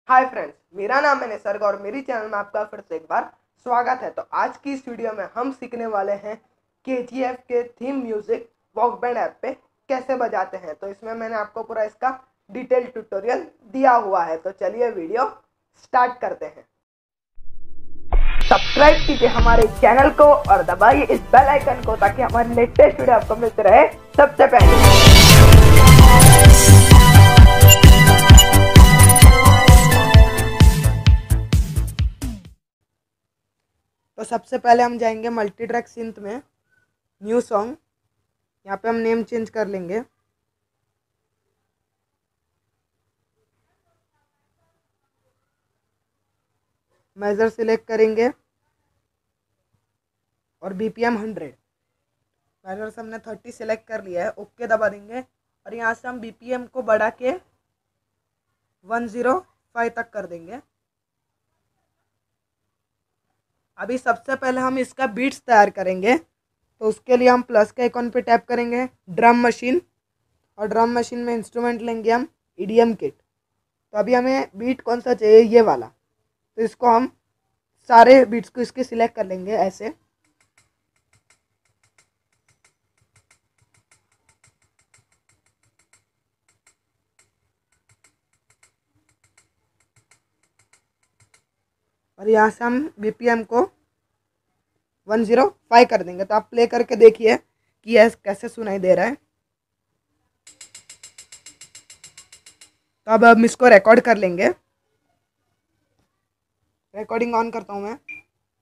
Hi friends, मेरा नाम है निसर्ग और मेरी चैनल में आपका फिर से एक बार स्वागत है। तो आज की इस वीडियो में हम सीखने वाले हैं KGF के थीम म्यूजिक वॉकबैंड ऐप पे कैसे बजाते हैं। तो इसमें मैंने आपको पूरा इसका डिटेल ट्यूटोरियल दिया हुआ है। तो चलिए वीडियो स्टार्ट करते हैं। सब्सक्राइब कीजिए हमारे चैनल को और दबाइए इस बेल आइकन को ताकि हमारे लेटेस्ट वीडियो आपको मिलते रहे सबसे पहले। तो सबसे पहले हम जाएंगे मल्टी ट्रैक सिंथ में, न्यू सॉन्ग। यहाँ पे हम नेम चेंज कर लेंगे। मेजर सिलेक्ट करेंगे और BPM 100। मेजर से हमने 30 सिलेक्ट कर लिया है, ओके दबा देंगे और यहाँ से हम BPM को बढ़ा के 105 तक कर देंगे। अभी सबसे पहले हम इसका बीट्स तैयार करेंगे। तो उसके लिए हम प्लस के आइकॉन पे टैप करेंगे, ड्रम मशीन, और ड्रम मशीन में इंस्ट्रूमेंट लेंगे हम EDM किट। तो अभी हमें बीट कौन सा चाहिए, ये वाला। तो इसको हम सारे बीट्स को इसके सिलेक्ट कर लेंगे ऐसे। और यहाँ से हम BPM को 105 कर देंगे। तो आप प्ले करके देखिए कि यह कैसे सुनाई दे रहा है। तो अब हम इसको रिकॉर्ड कर लेंगे। रिकॉर्डिंग ऑन करता हूँ मैं।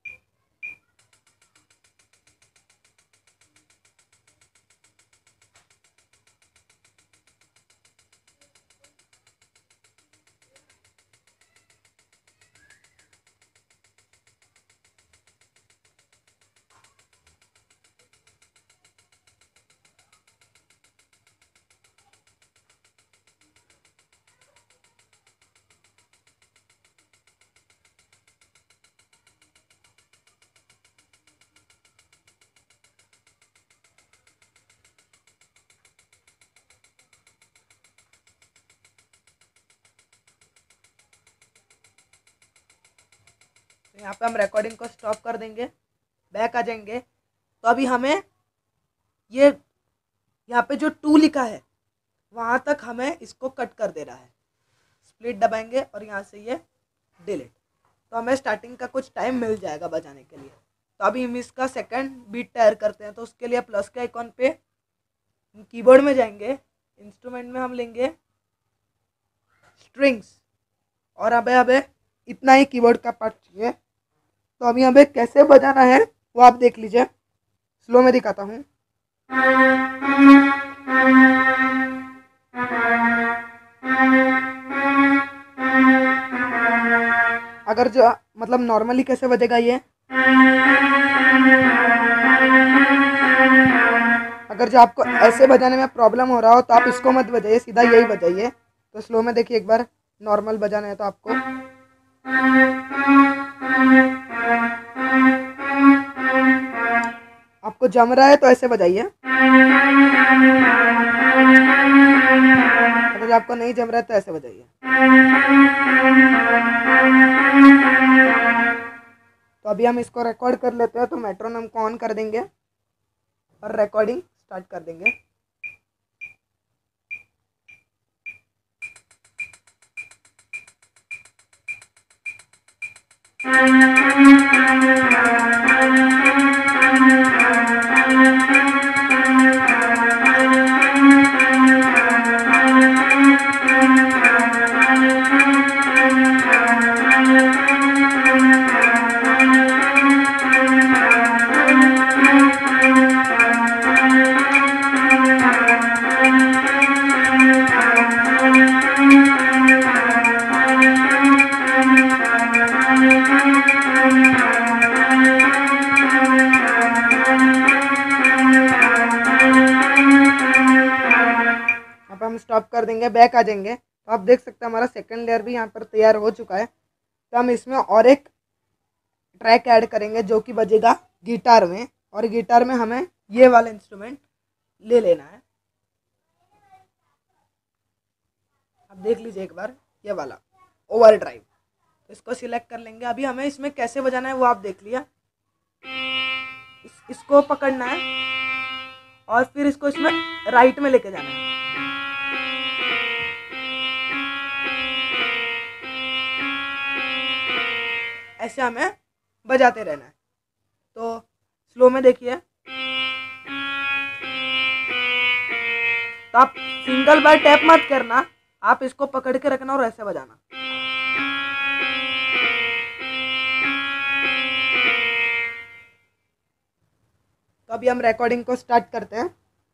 यहाँ पे हम रिकॉर्डिंग को स्टॉप कर देंगे, बैक आ जाएंगे। तो अभी हमें ये यहाँ पे जो 2 लिखा है वहाँ तक हमें इसको कट कर देना है। स्प्लिट दबाएंगे और यहाँ से ये डिलीट। तो हमें स्टार्टिंग का कुछ टाइम मिल जाएगा बजाने के लिए। तो अभी हम इसका सेकंड बीट तैयार करते हैं। तो उसके लिए प्लस के आइकॉन पे कीबोर्ड में जाएंगे, इंस्ट्रूमेंट में हम लेंगे स्ट्रिंग्स, और अबे इतना ही कीबोर्ड का पार्ट चाहिए। तो अभी हमें कैसे बजाना है वो आप देख लीजिए। स्लो में दिखाता हूँ। अगर जो मतलब नॉर्मली कैसे बजेगा ये, अगर जो आपको ऐसे बजाने में प्रॉब्लम हो रहा हो तो आप इसको मत बजाइए, सीधा यही बजाइए। तो स्लो में देखिए एक बार, नॉर्मल बजाना है तो आपको जम रहा है तो ऐसे बजाइए। अगर आपको नहीं जम रहा है तो ऐसे बजाइए। तो अभी हम इसको रिकॉर्ड कर लेते हैं। तो मेट्रोनोम को ऑन कर देंगे और रिकॉर्डिंग स्टार्ट कर देंगे। हम स्टॉप कर देंगे, बैक आ जाएंगे। तो आप देख सकते हैं हमारा सेकंड लेयर भी यहाँ पर तैयार हो चुका है। तो हम इसमें और एक ट्रैक ऐड करेंगे जो कि बजेगा गिटार में, और गिटार में हमें ये वाला इंस्ट्रूमेंट ले लेना है। आप देख लीजिए एक बार, ये वाला। ओवरड्राइव। तो इसको सिलेक्ट कर लेंगे। अभी हमें इसमें कैसे बजाना है वो आप देख लिया। इसको पकड़ना है और फिर इसको इसमें राइट में लेके जाना है। ऐसे हमें बजाते रहना है। तो स्लो में देखिए। तो आप सिंगल बार टैप मत करना, आप इसको पकड़ के रखना और ऐसे बजाना। तो अभी हम रिकॉर्डिंग को स्टार्ट करते हैं।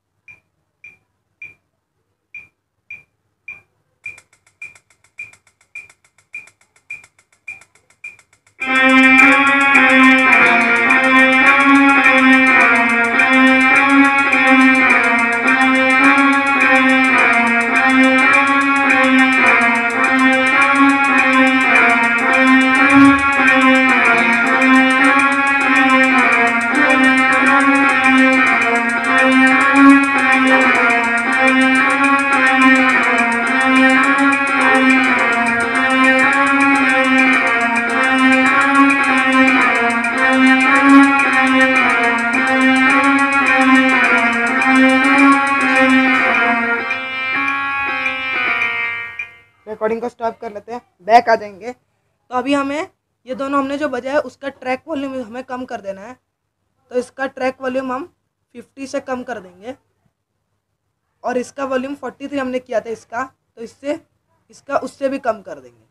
रिकॉर्डिंग को स्टॉप कर लेते हैं, बैक आ जाएंगे। तो अभी हमें ये दोनों हमने जो बजाया उसका ट्रैक वॉल्यूम हमें कम कर देना है। तो इसका ट्रैक वॉल्यूम हम 50 से कम कर देंगे और इसका वॉल्यूम 43 हमने किया था इसका, तो इसका उससे भी कम कर देंगे।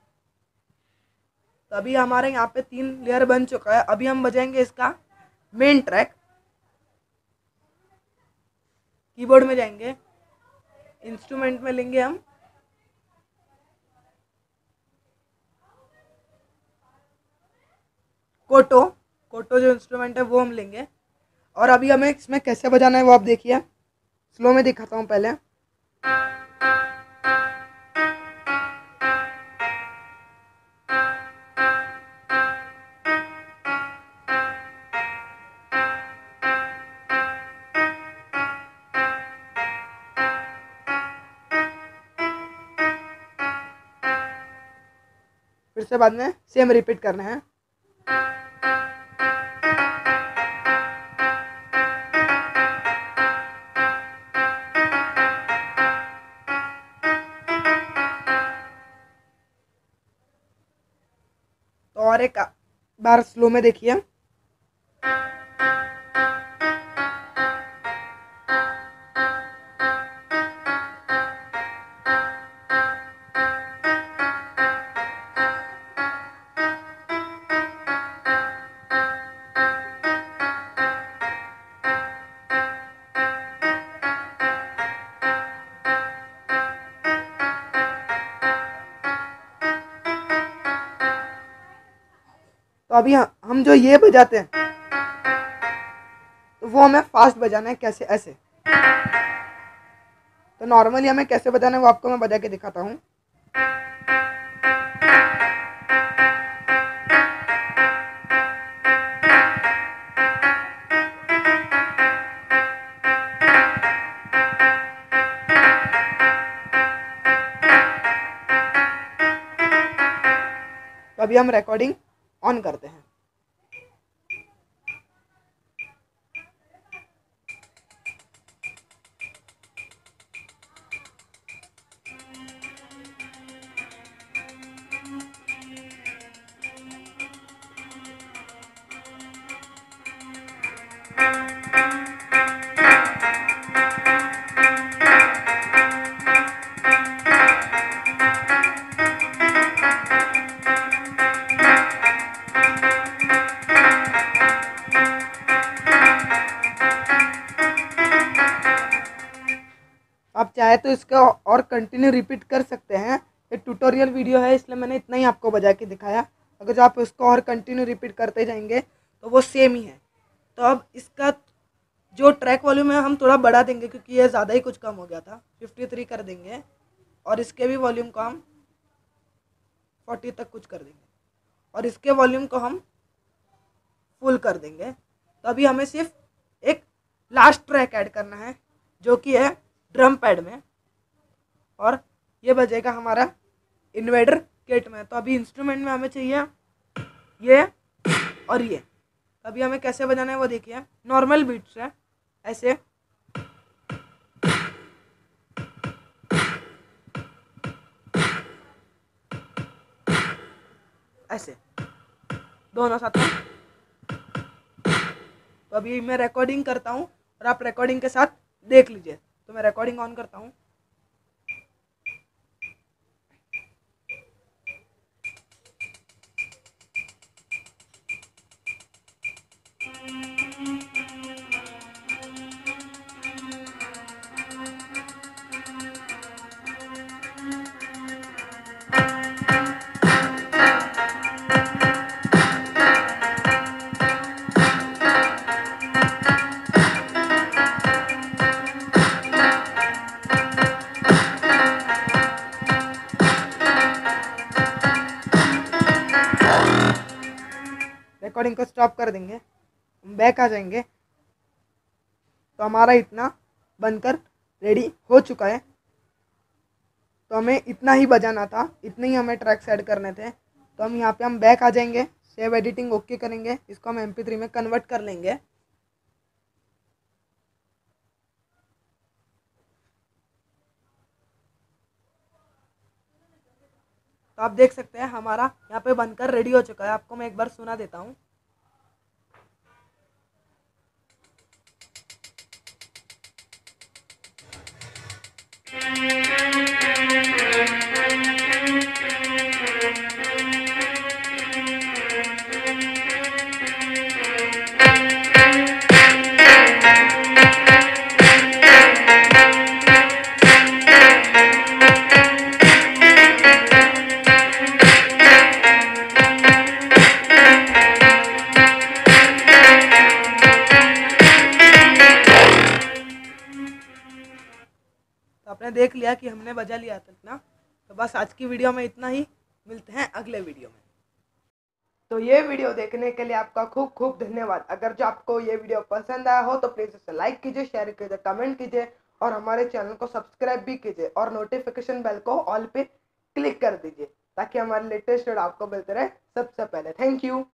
तो अभी हमारे यहाँ पे 3 लेयर बन चुका है। अभी हम बजाएंगे इसका मेन ट्रैक। कीबोर्ड में जाएंगे, इंस्ट्रूमेंट में लेंगे हम कोटो जो इंस्ट्रूमेंट है वो हम लेंगे। और अभी हमें इसमें कैसे बजाना है वो आप देखिए। स्लो में दिखाता हूँ पहले। फिर से बाद में सेम रिपीट करना है। तो और एक बार स्लो में देखिए। तो अभी हम जो ये बजाते हैं तो वो हमें फास्ट बजाना है। कैसे? ऐसे। तो नॉर्मली हमें कैसे बजाना है वो आपको मैं बजा के दिखाता हूँ। तो अभी हम रिकॉर्डिंग ऑन करते हैं। आप चाहे तो इसका और कंटिन्यू रिपीट कर सकते हैं। ये ट्यूटोरियल वीडियो है इसलिए मैंने इतना ही आपको बजा के दिखाया। अगर आप इसको और कंटिन्यू रिपीट करते जाएंगे तो वो सेम ही है। तो अब इसका जो ट्रैक वॉल्यूम है हम थोड़ा बढ़ा देंगे क्योंकि ये ज़्यादा ही कुछ कम हो गया था। 53 कर देंगे और इसके भी वॉल्यूम को हम 40 तक कुछ कर देंगे और इसके वॉल्यूम को हम फुल कर देंगे। तो अभी हमें सिर्फ एक लास्ट ट्रैक ऐड करना है जो कि है ड्रम पैड में, और ये बजेगा हमारा इन्वेडर स्केट में। तो अभी इंस्ट्रूमेंट में हमें चाहिए ये और ये। अभी हमें कैसे बजाना है वो देखिए। नॉर्मल बीट्स है, ऐसे ऐसे दोनों साथ में। तो अभी मैं रिकॉर्डिंग करता हूँ और आप रिकॉर्डिंग के साथ देख लीजिए। तो मैं रिकॉर्डिंग ऑन करता हूँ। रिकॉर्डिंग को स्टॉप कर देंगे, बैक आ जाएंगे। तो हमारा इतना बनकर रेडी हो चुका है। तो हमें इतना ही बजाना था, इतने ही हमें ट्रैक्स ऐड करने थे। तो हम यहाँ पे हम बैक आ जाएंगे, सेव एडिटिंग ओके करेंगे, इसको हम MP3 में कन्वर्ट कर लेंगे। तो आप देख सकते हैं हमारा यहाँ पे बनकर रेडी हो चुका है। आपको मैं एक बार सुना देता हूँ। तो आपने देख लिया कि हमने बजा लिया था इतना। तो बस आज की वीडियो में इतना ही, मिलते हैं अगले वीडियो में। तो ये वीडियो देखने के लिए आपका खूब खूब धन्यवाद। अगर जो आपको ये वीडियो पसंद आया हो तो प्लीज़ इसे लाइक कीजिए, शेयर कीजिए, कमेंट कीजिए और हमारे चैनल को सब्सक्राइब भी कीजिए और नोटिफिकेशन बेल को ऑल पे क्लिक कर दीजिए ताकि हमारे लेटेस्ट वीडियो आपको मिलते रहे सबसे पहले। Thank you.